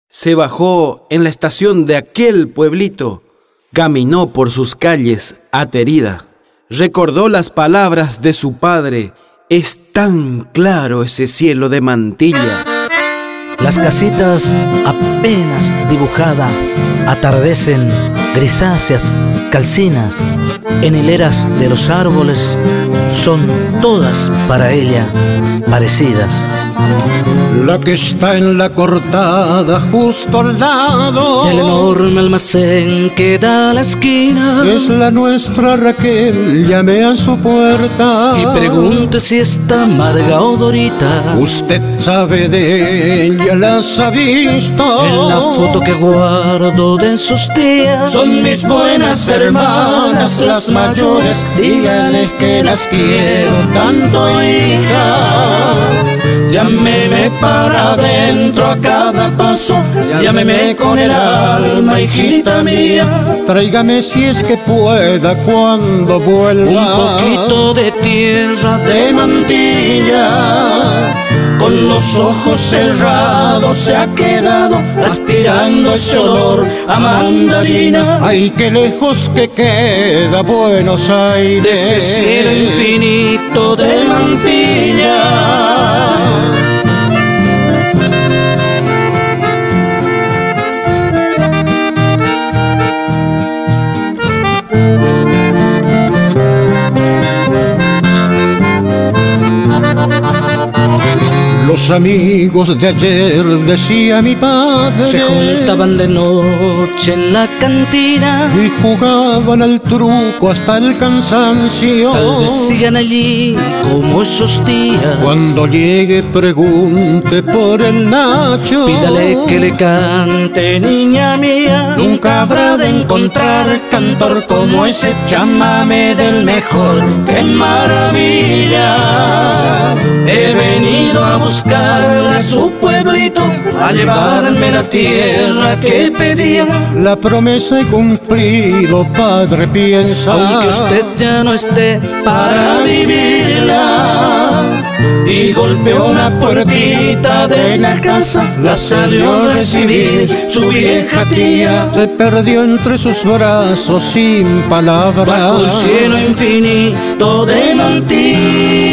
Se bajó en la estación de aquel pueblito, caminó por sus calles aterida, recordó las palabras de su padre. Es tan claro ese cielo de mantilla. Las casitas apenas dibujadas atardecen grisáceas, calcinas, en hileras de los árboles, son todas para ella parecidas. La que está en la cortada justo al lado del enorme almacén que da a la esquina es la nuestra Raquel, llame a su puerta y pregunte si está amarga o dorita. Usted sabe de ella, las ha visto en la foto que guardo de sus días. Son mis buenas hermanas, las mayores, díganles que las quiero tanto, hija. Llámeme para adentro a cada paso, llámeme con el alma, hijita mía. Tráigame si es que pueda cuando vuelva un poquito de tierra de mantilla. Con los ojos cerrados se ha quedado aspirando ese olor a mandarina. Ay, qué lejos que queda Buenos Aires de ese cielo infinito de mantilla. Los amigos de ayer, decía mi padre, se juntaban de noche en la cantina y jugaban al truco hasta el cansancio. Tal vez sigan allí como esos días. Cuando llegue pregunte por el Nacho, pídale que le cante, niña mía. Nunca habrá de encontrar cantor como ese, chámame del mejor, qué maravilla. He venido a buscarla a su pueblito, a llevarme la tierra que pedía. La promesa he cumplido, padre, piensa, aunque usted ya no esté para vivirla. Y golpeó una puertita de la casa, la salió a recibir su vieja tía. Se perdió entre sus brazos sin palabras, bajo el cielo infinito de mantilla.